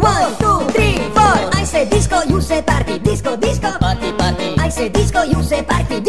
1, 2, 3, 4. I say disco, you say party. Disco, disco, Party, party. I say disco, you say party.